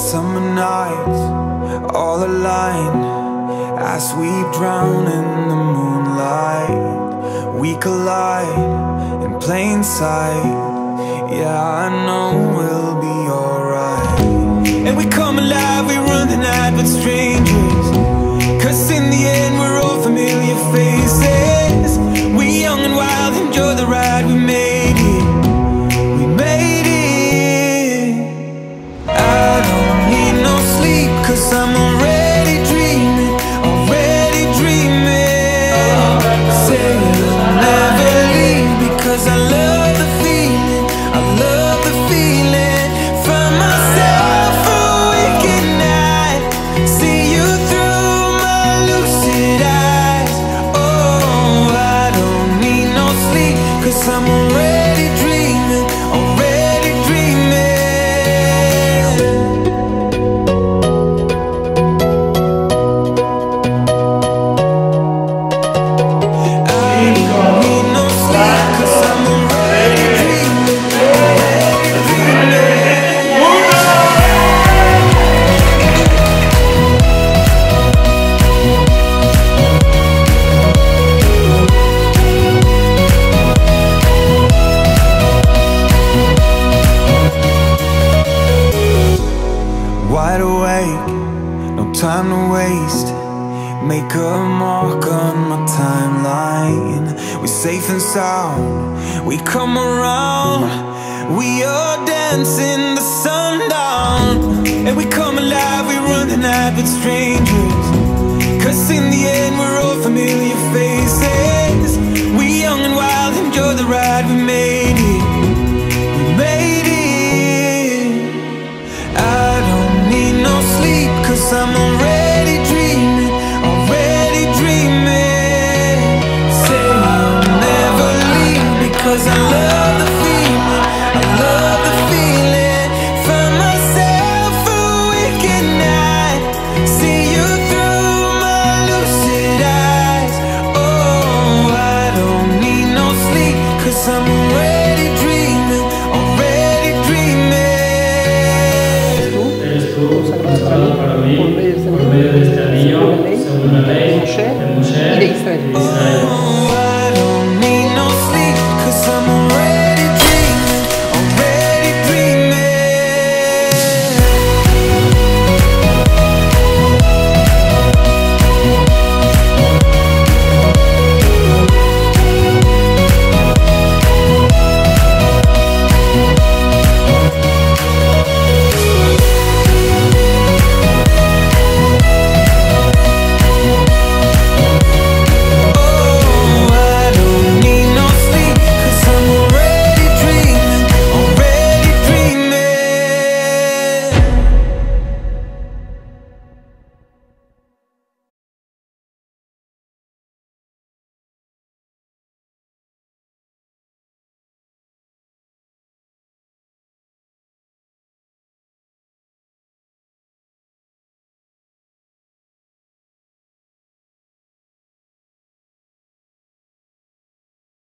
Summer nights all aligned as we drown in the moonlight. We collide in plain sight. Yeah, I know we'll be alright. And we come alive, we run the night with strangers, 'cause in the end we're all familiar faces. We young and wild, enjoy the ride, we made it. We made it. I don't need no sleep, 'cause I'm already dreaming, already dreaming. Say you'll never leave, because I love the feeling, I love the feeling. Find myself awake at night, see you through my lucid eyes. Oh, I don't need no sleep, 'cause I'm already dreaming, already dreaming. Wide awake, no time to waste. Make a mark on my timeline. We're safe and sound, we come around. We are dancing the sundown. And we come alive, we run the night with strangers, 'cause in the end we're all familiar faces. We young and wild, enjoy the ride, we made it. We made it. I don't need no sleep, 'cause I'm already dreaming, already dreaming. Say you'll never leave, because I love the feeling, I love the feeling. Find myself awake at night, see you through my lucid eyes. Oh, I don't need no sleep, 'cause I'm already dreaming, already dreaming. Eres tú, consagrado para mí, por medio de este anillo, según la ley, de Moshe y de Israel.